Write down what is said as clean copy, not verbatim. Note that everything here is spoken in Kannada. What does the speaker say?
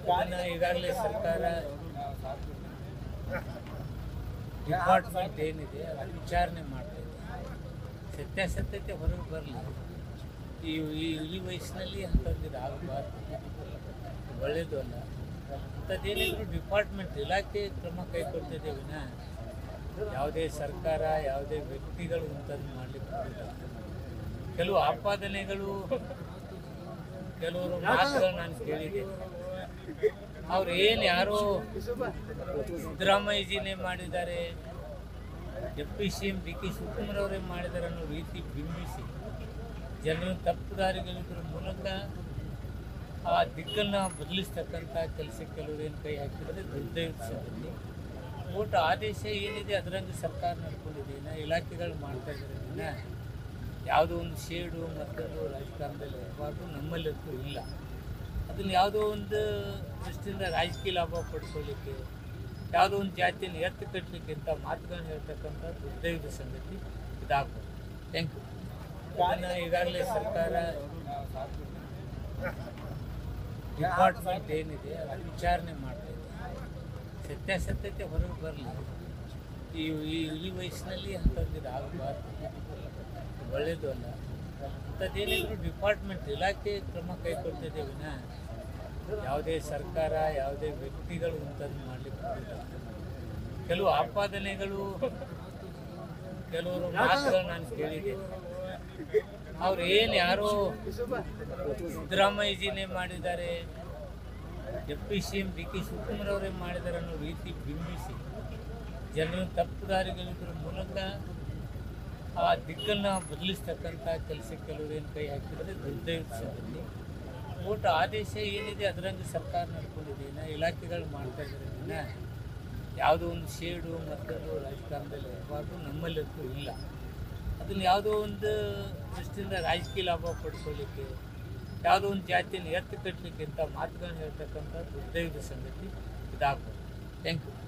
ಅದನ್ನು ಈಗಾಗಲೇ ಸರ್ಕಾರ ಡಿಪಾರ್ಟ್ಮೆಂಟ್ ಏನಿದೆ ಅದು ವಿಚಾರಣೆ ಮಾಡ್ತಾ ಇದೆ. ಸತ್ಯಾಸತ್ಯತೆ ಹೊರಗೆ ಬರಲಿ. ಈ ವಯಸ್ಸಿನಲ್ಲಿ ಅಂಥದ್ದು ಆಗಬಾರ್ದು, ಒಳ್ಳೆಯದು ಅಲ್ಲ. ಅಂಥದ್ದೇನಿದ್ರು ಡಿಪಾರ್ಟ್ಮೆಂಟ್ ಇಲಾಖೆ ಕ್ರಮ ಕೈಗೊಳ್ತಿದೆ ವಿನ ಯಾವುದೇ ಸರ್ಕಾರ ಯಾವುದೇ ವ್ಯಕ್ತಿಗಳು ಇಂಥದ್ದು ಮಾಡಲಿಕ್ಕೆ ಬರೋದಿಲ್ಲ. ಕೆಲವು ಆಪಾದನೆಗಳು ಕೆಲವರು ಮಾತುಗಳು ನಾನು ಕೇಳಿದ್ದೇನೆ. ಅವ್ರು ಯಾರೋ ಸಿದ್ದರಾಮಯ್ಯಜಿನೇ ಮಾಡಿದ್ದಾರೆ, deputy C M D K Shivakumar ಅವರೇ ಮಾಡಿದ್ದಾರೆ ಅನ್ನೋ ರೀತಿ ಬಿಂಬಿಸಿ ಜನರನ್ನು ತಪ್ಪು ದಾರಿಗಳಿದ್ರ ಮೂಲಕ ಆ ದಿಕ್ಕನ್ನು ಬದಲಿಸ್ತಕ್ಕಂಥ ಕೆಲಸಕ್ಕೆ ಕೆಲವರೇನು ಕೈ ಹಾಕಿದರೆ ದುರ್ದೈವದ ಸಂಗತಿ. ಕೋರ್ಟ್ ಆದೇಶ ಏನಿದೆ ಅದರಂಗೆ ಸರ್ಕಾರ ನಡ್ಕೊಂಡಿದೆ. ಇಲಾಖೆಗಳು ಮಾಡ್ತಾ ಇದ್ದಾರೆ. ಯಾವುದೋ ಒಂದು ಶೇಡು ಮತ್ತೊಂದು ರಾಜಕಾರಣದಲ್ಲಿ ಇರಬಾರ್ದು, ನಮ್ಮಲ್ಲಂತೂ ಇಲ್ಲ. ಅದನ್ನು ಯಾವುದೋ ಒಂದು ದೃಷ್ಟಿಯಿಂದ ರಾಜಕೀಯ ಲಾಭ ಪಡ್ಕೊಳ್ಳಿಕ್ಕೆ, ಯಾವುದೋ ಒಂದು ಜಾತಿಯನ್ನು ಎತ್ತು ಕಟ್ಟಲಿಕ್ಕೆ ಅಂತ ಮಾತುಗಳನ್ನು ಹೇಳ್ತಕ್ಕಂಥ ದುರ್ದೈವದ ಸಂಗತಿ ಇದಾಗ್ಬೋದು. Thank you. ಅದನ್ನು ಈಗಾಗಲೇ ಸರ್ಕಾರ ಡಿಪಾರ್ಟ್ಮೆಂಟ್ ಏನಿದೆ ಅದು ವಿಚಾರಣೆ ಮಾಡ್ತಾ ಇದೆ. ಸತ್ಯಾಸತ್ಯತೆ ಹೊರಗೆ ಬರಲಿ. ಈ ವಯಸ್ಸಿನಲ್ಲಿ ಅಂಥದ್ದು ಆಗಬಾರ್ದು, ಒಳ್ಳೆಯದು ಅಲ್ಲ. ಅಂಥದ್ದೇನಿದ್ರು ಡಿಪಾರ್ಟ್ಮೆಂಟ್ ಇಲಾಖೆ ಕ್ರಮ ಕೈಗೊಳ್ತಿದೆ ವಿನ ಯಾವುದೇ ಸರ್ಕಾರ ಯಾವುದೇ ವ್ಯಕ್ತಿಗಳು ಇಂಥದ್ದು ಮಾಡಲಿಕ್ಕೆ ಬರೋದಿಲ್ಲ. ಕೆಲವು ಆಪಾದನೆಗಳು ಕೆಲವರು ಮಾತುಗಳು ನಾನು ಕೇಳಿದ್ದೇನೆ. ಅವ್ರು ಯಾರೋ ಸಿದ್ದರಾಮಯ್ಯಜಿನೇ ಮಾಡಿದ್ದಾರೆ, deputy C M D K Shivakumar ಅವರೇ ಮಾಡಿದ್ದಾರೆ ಅನ್ನೋ ರೀತಿ ಬಿಂಬಿಸಿ ಜನರನ್ನು ತಪ್ಪು ದಾರಿಗಳಿದ್ರ ಮೂಲಕ ಆ ದಿಕ್ಕನ್ನು ಬದಲಿಸ್ತಕ್ಕಂಥ ಕೆಲಸಕ್ಕೆ ಕೆಲವರೇನು ಕೈ ಹಾಕಿದರೆ ದುರ್ದೈವದ ಸಂಗತಿ. ಕೋರ್ಟ್ ಆದೇಶ ಏನಿದೆ ಅದರಂಗೆ ಸರ್ಕಾರ ನಡ್ಕೊಂಡಿದೆ. ಇಲಾಖೆಗಳು ಮಾಡ್ತಾ ಇದ್ದಾರೆ. ಯಾವುದೋ ಒಂದು ಶೇಡು ಮತ್ತೊಂದು ರಾಜಕಾರಣದಲ್ಲಿ ಇರಬಾರ್ದು, ನಮ್ಮಲ್ಲಂತೂ ಇಲ್ಲ. ಅದನ್ನು ಯಾವುದೋ ಒಂದು ದೃಷ್ಟಿಯಿಂದ ರಾಜಕೀಯ ಲಾಭ ಪಡ್ಕೊಳ್ಳಿಕ್ಕೆ, ಯಾವುದೋ ಒಂದು ಜಾತಿಯನ್ನು ಎತ್ತು ಕಟ್ಟಲಿಕ್ಕೆ ಅಂತ ಮಾತುಗಳನ್ನು ಹೇಳ್ತಕ್ಕಂಥ ದುರ್ದೈವದ ಸಂಗತಿ ಇದಾಗ್ಬೋದು. Thank you.